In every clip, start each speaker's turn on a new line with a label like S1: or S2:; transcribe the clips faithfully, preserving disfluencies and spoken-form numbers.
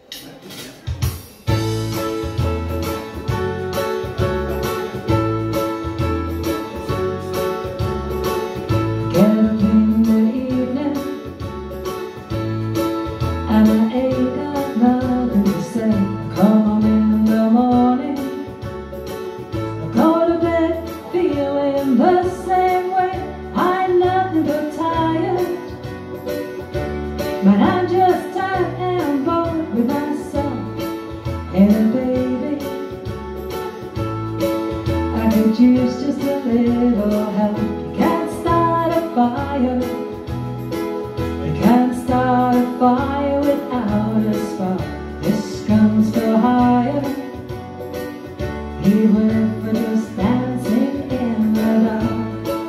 S1: But I'm just tired and bored with myself. And baby, I could use just a little help. You can't start a fire. You can't start a fire without a spark. This comes for higher, even if we're just dancing in the dark.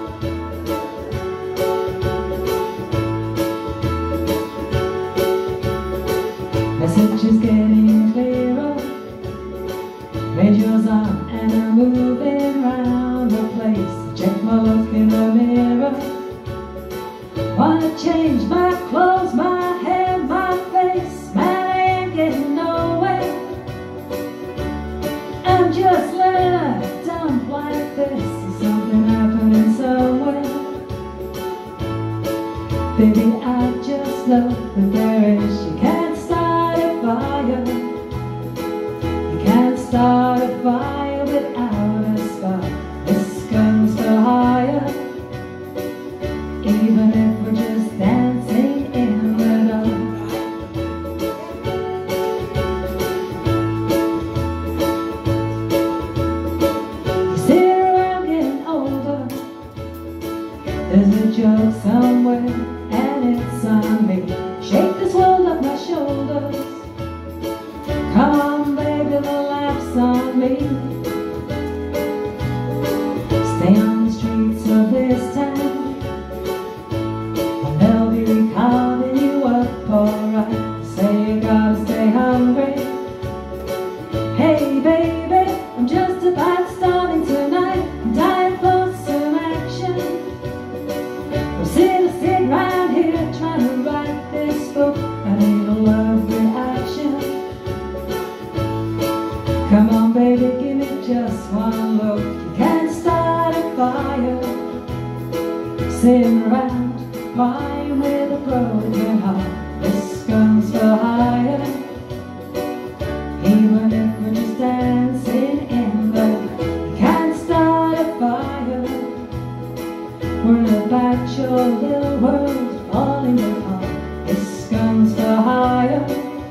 S1: Message is getting clearer, radio's on and I'm moving round the place. Check my look in the mirror, wanna change my clothes, my hair, my face. Man, I ain't getting nowhere. I'm just letting a dump like this. Is something happening somewhere? Baby, I just know that there is. You can't start a fire. You can't start a fire without a spark. This comes for higher, even if we're just dancing in the dark. You sit around getting older. There's a joke somewhere and it's on me. Shake this world off my shoulders. Come on baby, the laugh's on me. Stay on the streets of this town, and they'll be calling you up alright. Say you gotta stay hungry. Hey baby, I'm just about starving tonight. I'm dying for some action. I'm sitting, sitting right here trying to write this book. I need a love reaction. Come on baby, give me just one look. You can't start a fire, sitting around crying with a broken heart. This comes for higher, even if we're just dancing in the dark. You can't start a fire, worry about your little world falling apart. This comes for higher,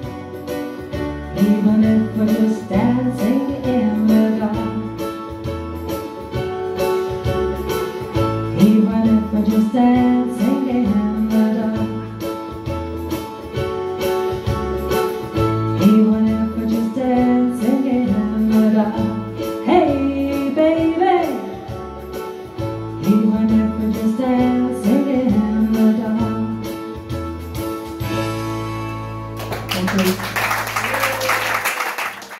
S1: even if we're just dancing in the dark. Even if we're just dancing